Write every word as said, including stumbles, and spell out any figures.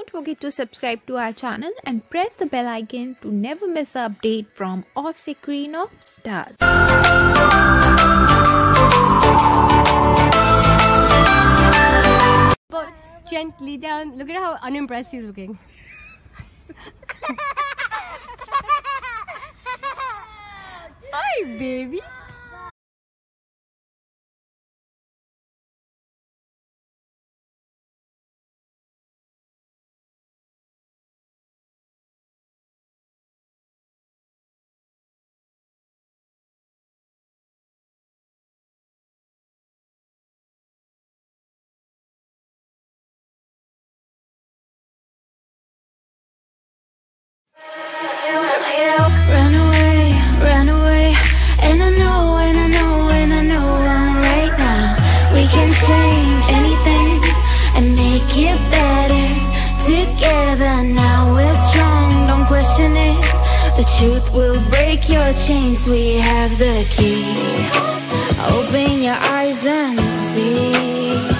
Don't forget to subscribe to our channel and press the bell icon to never miss an update from Off-Screen of Stars. But gently down. Look at how unimpressed he's looking. Hi, baby. Run away, run away, and I know, and I know, and I know I'm right now. We can change anything and make it better together. Now we're strong, don't question it. The truth will break your chains. We have the key. Open your eyes and see.